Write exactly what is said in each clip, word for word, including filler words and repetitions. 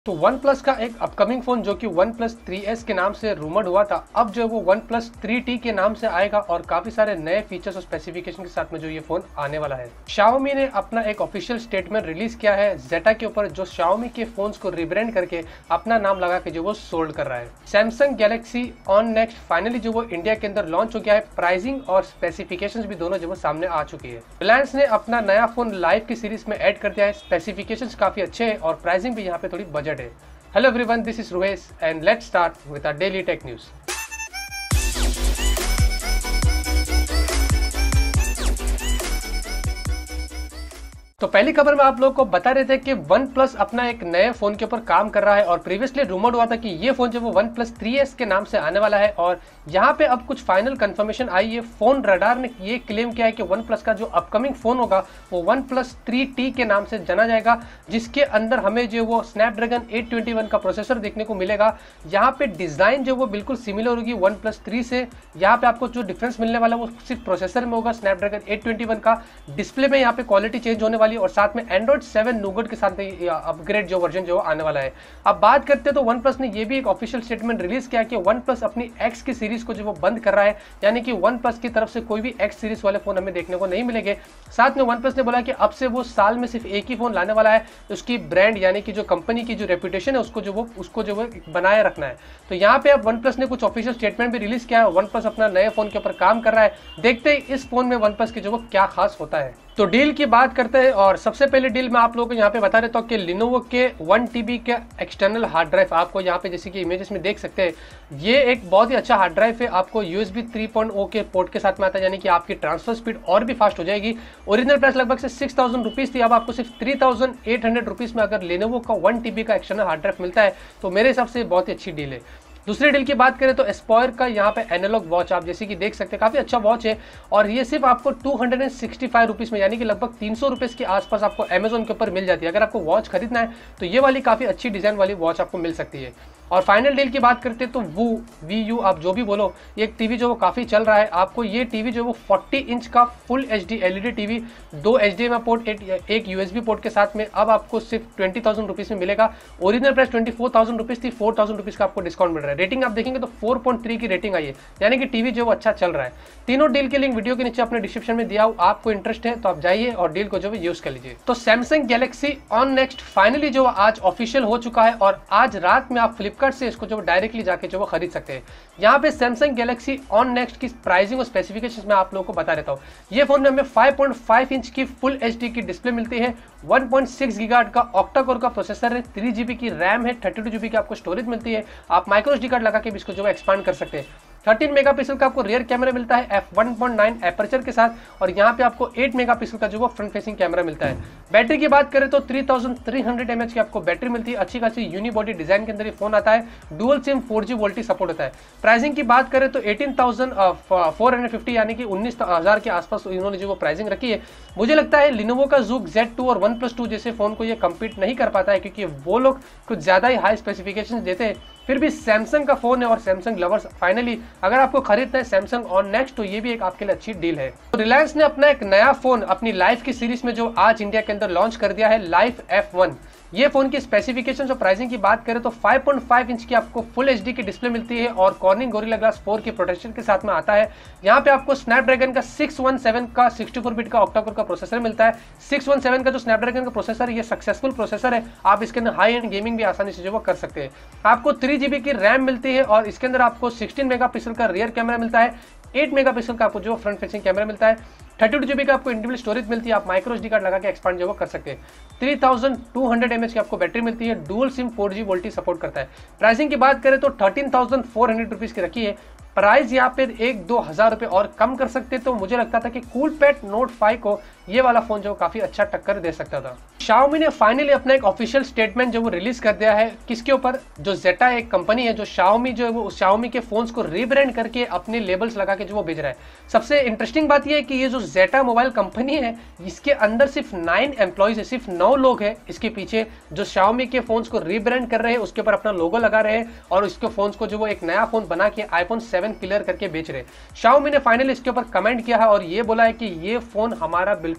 तो one plus का एक अपकमिंग फोन जो कि वन प्लस थ्री एस के नाम से रूमर्ड हुआ था, अब जो है वो वन प्लस थ्री टी के नाम से आएगा और काफी सारे नए फीचर्स और स्पेसिफिकेशन के साथ में जो ये फोन आने वाला है। Xiaomi ने अपना एक ऑफिशियल स्टेटमेंट रिलीज किया है Zeta के ऊपर, जो Xiaomi के फोन्स को रिब्रांड करके अपना नाम लगा के जो वो सोल्ड कर रहा है। Samsung Galaxy On Next finally जो वो इंडिया के अंदर लॉन्च हो गया है। प्राइसिंग और स्पेसिफिकेशंस भी दोनों जो वो सामने आ चुकी है। रिलायंस ने अपना नया फोन लाइव की सीरीज में ऐड कर दिया है। स्पेसिफिकेशंस काफी अच्छे हैं और प्राइसिंग भी यहाँ पे थोड़ी बजट है। Hello everyone, this is Ruhesh and let's start with our daily tech news. तो पहली खबर में आप लोगों को बता रहे थे कि वन प्लस अपना एक नए फोन के ऊपर काम कर रहा है और प्रीवियसली रूमर्ड हुआ था कि ये फोन जो वो वन प्लस थ्री एस के नाम से आने वाला है और यहाँ पे अब कुछ फाइनल कंफर्मेशन आई है। फोन रडार ने ये क्लेम किया है कि वन प्लस का जो अपकमिंग फोन होगा वो वन प्लस थ्री टी के नाम से जाना जाएगा, जिसके अंदर हमें जो वो स्नैपड्रैगन एट ट्वेंटी वन का प्रोसेसर देखने को मिलेगा। यहाँ पे डिजाइन जो वो बिल्कुल सिमिलर होगी वन प्लस थ्री से। यहाँ पे आपको जो डिफरेंस मिलने वाला वो सिर्फ प्रोसेसर में होगा, स्नैपड्रैगन एट ट्वेंटी वन का। डिस्प्ले में यहाँ पे क्वालिटी चेंज होने वाली और साथ में एंड्रॉइड सेवन नोगट के साथ में अपग्रेड जो वर्जन जो आने वाला है। अब बात करते हैं तो वन प्लस ने ये भी एक ऑफिशियल स्टेटमेंट रिलीज किया कि वन प्लस अपनी एक्स की सीरीज को जो वो बंद कर रहा है, यानी कि वन प्लस की तरफ से कोई भी एक्स सीरीज वाले फोन हमें देखने को नहीं मिलेंगे। साथ में वन प्लस ने बोला कि अब से वो साल में सिर्फ एक ही फोन लाने वाला है, उसकी ब्रांड यानी कि जो कंपनी की जो रेपुटेशन है उसको जो वो उसको जो वो बनाए रखना है। तो यहाँ पे अब वन प्लस ने कुछ ऑफिशियल स्टेटमेंट भी रिलीज किया है। वन प्लस अपना नए फोन के ऊपर काम कर रहा है। देखते हैं इस फोन में वन प्लस के जो वो क्या खास होता है। तो डील की बात करते हैं और सबसे पहले डील मैं आप लोगों को यहाँ पे बता देता हूँ कि लिनोवो के वन टीबी के एक्सटर्नल हार्ड ड्राइव आपको यहाँ पे जैसे कि इमेजेस में देख सकते हैं। ये एक बहुत ही अच्छा हार्ड ड्राइव है। आपको यूएसबी थ्री पॉइंट ओ के पोर्ट के साथ में आता है, यानी कि आपकी ट्रांसफर स्पीड और भी फास्ट हो जाएगी। ओरिजिनल प्राइस लगभग से सिक्स थाउजेंड रुपीज थी, अब आपको सिर्फ three thousand eight hundred rupees में अगर लिनोवो का वन टीबी का एक्सटर्नल हार्ड ड्राइव मिलता है तो मेरे हिसाब से बहुत ही अच्छी डील है। दूसरे डील की बात करें तो एस्पायर का यहाँ पे एनालॉग वॉच आप जैसे कि देख सकते हैं, काफी अच्छा वॉच है और ये सिर्फ आपको two hundred sixty five rupees में यानी कि लगभग तीन सौ रुपीज के आसपास आपको अमेजोन के ऊपर मिल जाती है। अगर आपको वॉच खरीदना है तो ये वाली काफी अच्छी डिजाइन वाली वॉच आपको मिल सकती है। और फाइनल डील की बात करते हैं तो वो वी यू आप जो भी बोलो, ये एक टीवी जो वो काफी चल रहा है। आपको ये टीवी जो वो फोर्टी इंच का full H D LED TV, दो H D M I port, एक यूएसबी पोर्ट के साथ में अब आपको सिर्फ ट्वेंटी थाउजेंड रुपीज में मिलेगा। Original price twenty four thousand rupees थी, फोर थाउजेंड रुपीज का आपको डिस्काउंट मिल रहा है। रेटिंग आप देखेंगे तो फोर पॉइंट थ्री की रेटिंग आई है, यानी कि टीवी जो वो अच्छा चल रहा है। तीनों डील के लिंक वीडियो के नीचे अपने डिस्क्रिप्शन में दिया हूं, आपको इंटरेस्ट है तो आप जाइए और डील को जो यूज कर लीजिए। तो Samsung Galaxy On Next finally जो आज ऑफिशियल हो चुका है और आज रात में आप फ्लिपकार्ट से इसको जो डायरेक्टली जाके जो वो खरीद सकते हैं। यहाँ पे सैमसंग गैलेक्सी ऑन नेक्स्ट की प्राइसिंग और स्पेसिफिकेशंस मैं आप लोगों को बता देता हूँ। ये फोन में हमें फाइव पॉइंट फाइव इंच की फुल एचडी की डिस्प्ले मिलती है, वन पॉइंट सिक्स गीगाहर्ट्ज का ऑक्टा कोर का प्रोसेसर है, थ्री जीबी की रैम है, थर्टी टू जीबी की आपको स्टोरेज मिलती है। आप माइक्रो एसडी कार्ड लगा के भी इसको जो एक्सपांड कर सकते हैं। थर्टीन मेगापिक्सल का आपको रियर कैमरा मिलता है F one point nine aperture के साथ और यहाँ पे आपको एट मेगापिक्सल का जो वो फ्रंट फेसिंग कैमरा मिलता है। बैटरी की बात करें तो three thousand three hundred MH की आपको बैटरी मिलती है। अच्छी खासी यूनिबॉडी डिजाइन के अंदर ये फोन आता है। Dual sim four G VoLTE support होता है। प्राइसिंग की बात करें तो eighteen thousand four hundred fifty यानी कि उन्नीस हजार के आसपास इन्होंने जो वो प्राइसिंग रखी है। मुझे लगता है लिनोवो का जूक जेड टू और वन प्लस टू जैसे फोन को ये कम्पीट नहीं कर पाता है, क्योंकि वो लोग कुछ ज्यादा ही हाई स्पेसिफिकेशन देते हैं। फिर भी सैमसंग का फोन है और सैमसंग लवर्स फाइनली अगर आपको खरीदना है सैमसंग ऑन नेक्स्ट तो ये भी एक आपके लिए अच्छी डील है। तो रिलायंस ने अपना एक नया फोन अपनी लाइफ की सीरीज में जो आज इंडिया के अंदर लॉन्च कर दिया है, लाइफ एफ वन। ये फोन की स्पेसिफिकेशंस और प्राइसिंग की बात करें तो फाइव पॉइंट फाइव इंच की आपको फुल एचडी की डिस्प्ले मिलती है और कॉर्निंग गोरिल्ला ग्लास फोर की प्रोटेक्शन के साथ में आता है। यहाँ पे आपको स्नैपड्रैगन का सिक्स वन सेवन का सिक्सटी फोर बिट का ऑक्टा कोर का प्रोसेसर मिलता है। सिक्स वन सेवन का जो स्नैपड्रैगन का प्रोसेसर है ये सक्सेसफुल प्रोसेसर है, आप इसके अंदर हाई एंड गेमिंग भी आसानी से जो वो कर सकते हैं। आपको थ्री जीबी की रैम मिलती है और इसके अंदर आपको सिक्सटीन मेगापिक्सल का रियर कैमरा मिलता है, एट मेगापिक्सल का आपको जो फ्रंट फेसिंग कैमरा मिलता है, थर्टी टू जीबी का आपको इंटरनल स्टोरेज मिलती है। आप माइक्रो एसडी कार्ड लगा के एक्सपांड जो वो कर सकते हैं। Three thousand two hundred MH की आपको बैटरी मिलती है। Dual sim four G VoLTE support करता है। प्राइसिंग की बात करें तो thirteen thousand four hundred rupees की रखी है। प्राइस यहाँ पे एक दो हजार रुपए और कम कर सकते तो मुझे लगता था कि कूलपैड नोट फाइव को ये वाला फोन जो काफी अच्छा टक्कर दे सकता था। Xiaomi ने फाइनली अपना एक ऑफिशियल स्टेटमेंट जो वो रिलीज कर दिया है, किसके ऊपर, जो Zeta एक कंपनी है जो Xiaomi जो है वो Xiaomi के फोन्स को रीब्रांड करके अपने लेबल्स लगा के जो वो बेच रहा है। सबसे इंटरेस्टिंग बात यह है कि ये जो Zeta मोबाइल कंपनी है इसके अंदर सिर्फ नाइन एम्प्लॉइज है, सिर्फ नौ लोग हैं इसके पीछे जो Xiaomi के फोन्स को रीब्रांड कर रहे हैं, उसके ऊपर अपना लोगो लगा रहे हैं और इसके फोन्स को जो वो एक नया फोन बना के आईफोन सेवन क्लियर करके बेच रहे हैं। Xiaomi ने फाइनली इसके ऊपर कमेंट किया है और ये बोला है कि ये फोन हमारा बिल्कुल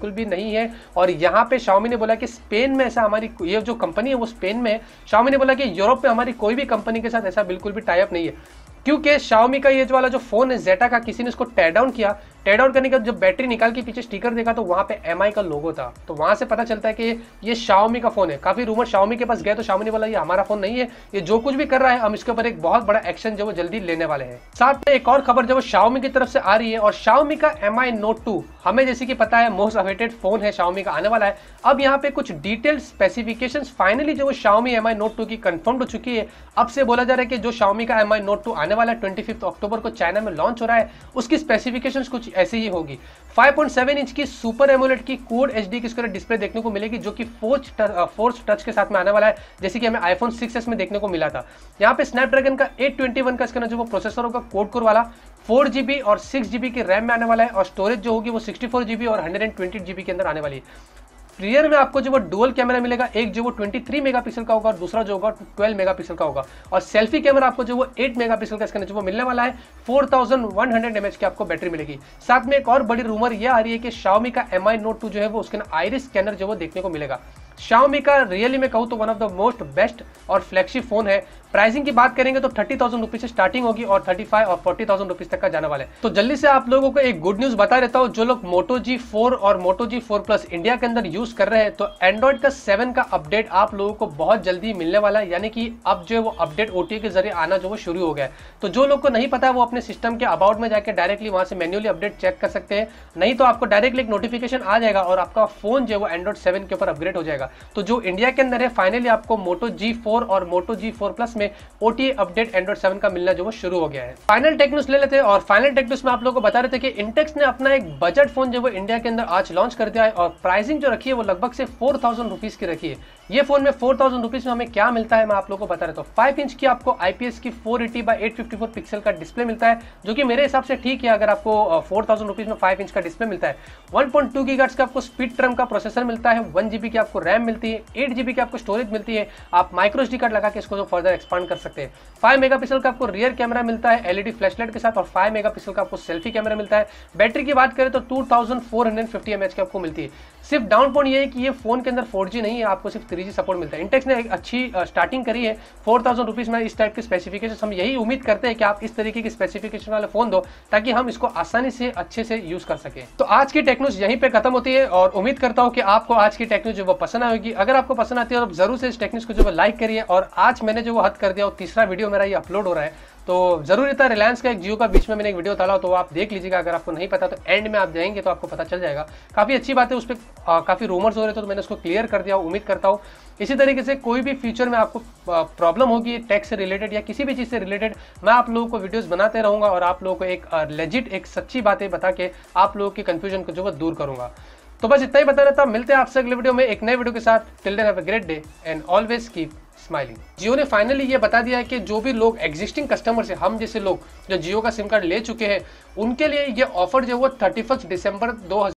बिल्कुल भी नहीं है। और यहाँ पे Xiaomi ने बोला कि स्पेन में ऐसा हमारी ये जो कंपनी है वो स्पेन में है। Xiaomi ने बोला कि यूरोप में हमारी कोई भी कंपनी के साथ ऐसा बिल्कुल भी टाई अप नहीं है, क्योंकि Xiaomi का ये जो वाला जो फोन है Zeta का, किसी ने इसको टेयर डाउन किया। टेयर डाउन करने के बाद जब बैटरी निकाल के पीछे स्टिकर देखा तो वहां पे एम आई का लोगो था, तो वहां से पता चलता है कि ये Xiaomi का फोन है। काफी रूमर Xiaomi के पास गए तो Xiaomi ने बोला ये हमारा फोन नहीं है, ये जो कुछ भी कर रहा है हम इसके ऊपर एक बहुत बड़ा एक्शन जो वो जल्दी लेने वाले हैं। साथ में एक और खबर जो Xiaomi की तरफ से आ रही है, और Xiaomi का एम आई नोट टू हमें जैसे कि पता है मोस्ट अवेटेड फोन है Xiaomi का, आने वाला है। अब यहाँ पे कुछ डिटेल्ड स्पेसिफिकेशंस फाइनली जो Xiaomi M I note two की कंफर्म हो चुकी है। अब से बोला जा रहा है कि जो Xiaomi का एम आई नोट टू आने वाला है पच्चीस अक्टूबर को चाइना में लॉन्च हो रहा है, उसकी स्पेसिफिकेशंस कुछ ऐसी ही होगी। फाइव पॉइंट सेवन इंच की सुपर एमोलेड की क्वाड एचडी की इसको डिस्प्ले देखने को मिलेगी, जो कि फोर्स फोर्स टच के साथ में आने वाला है, जैसे कि हमें आईफोन सिक्स एस में देखने को मिला था। यहाँ पे स्नैपड्रैगन का एट ट्वेंटी वन का इसका जो वो प्रोसेसर होगा क्वाड कोर वाला, फोर जीबी और सिक्स जीबी की रैम में आने वाला है, और स्टोरेज जो होगी वो सिक्सटी फोर जीबी और हंड्रेड एंड ट्वेंटी जीबी के अंदर आने वाली है। रियर में आपको जो वो डुअल कैमरा मिलेगा, एक जो वो तेईस मेगापिक्सल का होगा और दूसरा जो होगा ट्वेल्व मेगापिक्सल का होगा, और सेल्फी कैमरा आपको जो वो एट मेगापिक्सल का इसके अंदर जो वो मिलने वाला है। Four thousand one hundred MH की आपको बैटरी मिलेगी। साथ में एक और बड़ी रूमर ये आ रही है कि Xiaomi का एम आई नोट टू जो है वो उसके आइरिस स्कैनर जो वो देखने को मिलेगा। Xiaomi का रियली में कहूँ तो one of the most best और फ्लैगशिप फोन है। प्राइसिंग की बात करेंगे तो थर्टी थाउजेंड रुपीज से स्टार्टिंग होगी और थर्टी फाइव और फोर्टी थाउजेंड रुपीज तक का जाने वाला है। तो जल्दी से आप लोगों को एक गुड न्यूज बता देता हूँ, जो लोग Moto जी फोर और Moto G four plus India के अंदर यूज कर रहे हैं, तो एंड्रॉइड का सेवन का अपडेट आप लोगों को बहुत जल्दी मिलने वाला है। यानी कि अब जो है वो अपडेट ओटीए के जरिए आना जो वो शुरू हो गया है। तो जो लोग को नहीं पता है वो अपने सिस्टम के अबाउट में जाकर डायरेक्टली वहां से मैन्युअली अपडेट चेक कर सकते हैं, नहीं तो आपको डायरेक्टली एक नोटिफिकेशन आ जाएगा और आपका फोन जो है वो एंड्रॉइड सेवन के ऊपर अपग्रेड हो जाएगा। तो जो इंडिया के अंदर है फाइनली आपको Moto जी फोर और Moto जी फोर प्लस में ओटीए अपडेट एंड्रॉइड सेवन का मिलना जो वो शुरू हो गया है। फाइनल टेक न्यूज़ ले लेते हैं, और फाइनल टेक न्यूज़ में आप लोगों को बता रहे थे कि इंटेक्स ने अपना एक बजट फोन जो वो इंडिया के अंदर आज लॉन्च कर दिया है, और प्राइसिंग जो रखी है वो लगभग से फोर थाउजेंड रुपीज की रखी है। ये फोन में फोर थाउजेंड रुपीज में हमें क्या मिलता है मैं आप लोगों को बता रहा हूँ। फाइव इंच की आपको आईपीएस की four eighty by eight fifty four pixel का डिस्प्ले मिलता है, जो कि मेरे हिसाब से ठीक है अगर आपको फोर थाउजेंड रुपीज में फाइव इंच का डिस्प्ले मिलता है। वन पॉइंट टू गीगाहर्ट्ज का आपको स्पीड ट्रम का प्रोसेसर मिलता है, वन जीबी की आपको रैम मिलती है, एट जीबी की आपको स्टोरेज मिलती है। आप माइक्रो एसडी कार्ड लगा के इसको फर्दर एक्सपांड कर सकते हैं। फाइव मेगापिक्सल का आपको रियर कैमरा मिलता है एलईडी फ्लैशलाइट के साथ, और फाइव मेगापिक्सल का आपको सेल्फी कैमरा मिलता है। बैटरी की बात करें तो two thousand four hundred fifty MH की आपको मिलती है। सिर्फ डाउन पॉइंट ये है कि ये फोन के अंदर फोर जी नहीं है, आपको सिर्फ थ्री जी सपोर्ट मिलता है। इंटेक्स ने एक अच्छी स्टार्टिंग करी है फोर थाउजेंड रुपीज में इस टाइप के स्पेसिफिकेशन। हम यही उम्मीद करते हैं कि आप इस तरीके की स्पेसिफिकेशन वाले फोन दो, ताकि हम इसको आसानी से अच्छे से यूज कर सके। तो आज की टेक न्यूज़ यहीं पे खत्म होती है, और उम्मीद करता हूं कि आपको आज की टेक न्यूज़ जो वो पसंद आएगी। अगर आपको पसंद आती है तो जरूर से इस टेक न्यूज़ को जो वो लाइक करिए, और आज मैंने जो वो हद कर दिया वो तीसरा वीडियो मेरा ये अपलोड हो रहा है, तो जरूर था रिलायंस का एक जियो का बीच में मैंने एक वीडियो डाला, तो आप देख लीजिएगा। अगर आपको नहीं पता तो एंड में आप जाएंगे तो आपको पता चल जाएगा। काफ़ी अच्छी बात है, उस पर काफ़ी रूमर्स हो रहे थे तो मैंने उसको क्लियर कर दिया। उम्मीद करता हूँ इसी तरीके से कोई भी फ्यूचर में आपको प्रॉब्लम होगी टेक से रिलेटेड या किसी भी चीज़ से रिलेटेड, मैं आप लोगों को वीडियोस बनाते रहूँगा और आप लोगों को एक लेजिट एक सच्ची बातें बता के आप लोगों के कन्फ्यूजन को जो वो दूर करूँगा। तो बस इतना ही बता रहा था, मिलते हैं आपसे अगले वीडियो में एक नए वीडियो के साथ। Till then have a great day and always keep smiling. Jio ने फाइनली ये बता दिया है कि जो भी लोग एग्जिस्टिंग कस्टमर से, हम जैसे लोग जो जियो का सिम कार्ड ले चुके हैं, उनके लिए ये ऑफर जो वो थर्टी फर्स्ट दिसंबर दो